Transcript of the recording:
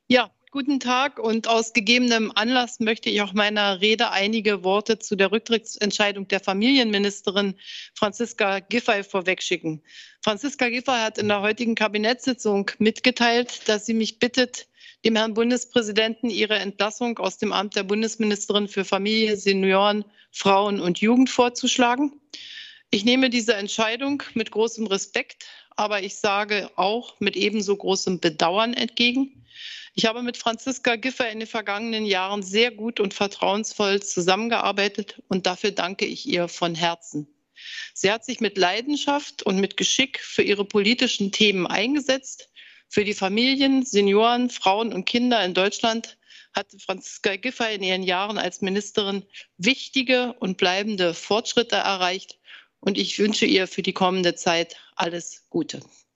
Ja, guten Tag. Und aus gegebenem Anlass möchte ich auch meiner Rede einige Worte zu der Rücktrittsentscheidung der Familienministerin Franziska Giffey vorwegschicken. Franziska Giffey hat in der heutigen Kabinettssitzung mitgeteilt, dass sie mich bittet, dem Herrn Bundespräsidenten ihre Entlassung aus dem Amt der Bundesministerin für Familie, Senioren, Frauen und Jugend vorzuschlagen. Ich nehme diese Entscheidung mit großem Respekt, aber ich sage auch mit ebenso großem Bedauern entgegen. Ich habe mit Franziska Giffey in den vergangenen Jahren sehr gut und vertrauensvoll zusammengearbeitet und dafür danke ich ihr von Herzen. Sie hat sich mit Leidenschaft und mit Geschick für ihre politischen Themen eingesetzt. Für die Familien, Senioren, Frauen und Kinder in Deutschland hat Franziska Giffey in ihren Jahren als Ministerin wichtige und bleibende Fortschritte erreicht. Und ich wünsche ihr für die kommende Zeit alles Gute.